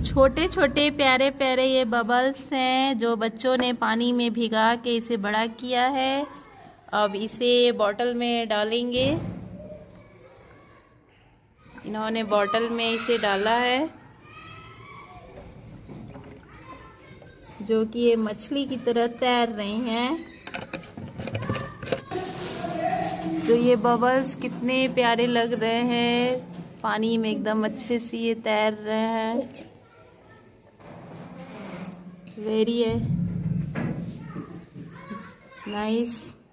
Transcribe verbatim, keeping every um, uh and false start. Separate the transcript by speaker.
Speaker 1: छोटे छोटे प्यारे प्यारे ये बबल्स हैं जो बच्चों ने पानी में भिगा के इसे बड़ा किया है। अब इसे बॉटल में डालेंगे। इन्होंने बॉटल में इसे डाला है जो कि ये मछली की तरह तैर रही हैं। तो ये बबल्स कितने प्यारे लग रहे हैं, पानी में एकदम अच्छे से ये तैर रहे हैं। वेरी है नाइस।